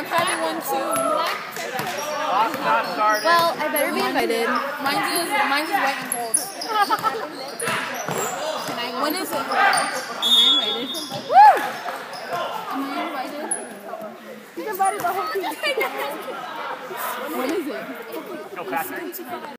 I'm having one too. Well, I better be invited. Mine's is white and gold. When is it? Am I invited? Woo! Am I invited? He's invited the whole team. When is it? Go, Patrick.